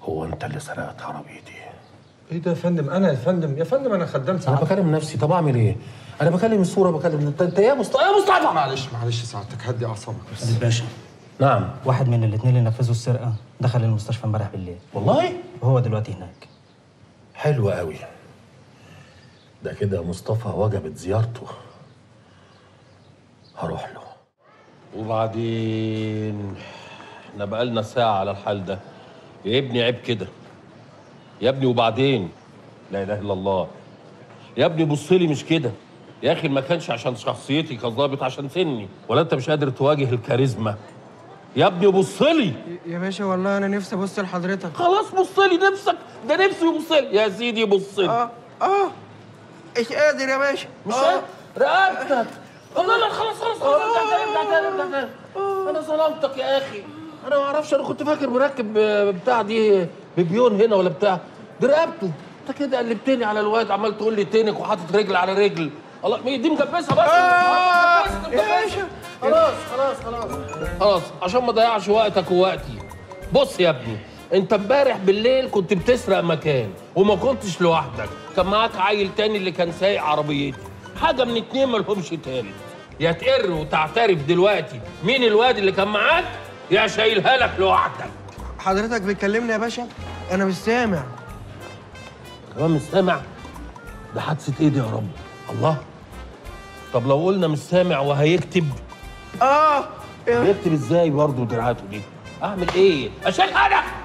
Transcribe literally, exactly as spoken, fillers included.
هو انت اللي سرقت عربيتي؟ ايه ده يا فندم؟ انا يا فندم يا فندم انا خدام سعادتك. انا بكلم نفسي. طب اعمل ايه؟ انا بكلم الصوره، بكلم انت انت يا مصطفى يا مصطفى. معلش معلش سعادتك، هدي اعصابك بس. الباشا، نعم. واحد من الاثنين اللي نفذوا السرقه دخل المستشفى امبارح بالليل. والله؟ وهو دلوقتي هناك. حلو قوي. ده كده مصطفى وجبت زيارته. هروح له. وبعدين احنا بقالنا ساعة على الحال ده. يا ابني عيب كده. يا ابني وبعدين لا اله الا الله. يا ابني بص لي مش كده. يا اخي ما كانش عشان شخصيتي كظابط، عشان سني. ولا انت مش قادر تواجه الكاريزما؟ يا ابني بص لي. يا باشا والله انا نفسي ابص لحضرتك. خلاص بص لي نفسك. ده نفسي يبص لي يا سيدي. بص لي. اه اه مش قادر يا باشا. مش آه. قادر. رقبتك. لا لا خلاص خلاص خلاص. ارجع تاني ارجع تاني ارجع تاني. انا ظلمتك يا اخي. انا ما اعرفش، انا كنت فاكر مركب بتاع دي ببيون هنا ولا بتاع. دي رقبته. انت كده قلبتني على الواد، عمال تقول لي تنك وحاطط رجل على رجل. الله دي مجبسها بس. آه يا باشا. خلاص خلاص خلاص خلاص عشان ما اضيعش وقتك ووقتي. بص يا ابني، انت امبارح بالليل كنت بتسرق مكان وما كنتش لوحدك، كان معاك عيل تاني اللي كان سايق عربيتي. حاجه من اتنين مالهمش تالت. يا تقر وتعترف دلوقتي مين الواد اللي كان معاك، يا شايلها لك لوحدك. حضرتك بتكلمني يا باشا؟ انا مش سامع. كمان مش سامع؟ ده حادثه ايه دي يا رب؟ الله. طب لو قلنا مش سامع وهيكتب؟ اه بيكتب ازاي برضه دراعاته دي؟ اعمل ايه؟ اشيل انا؟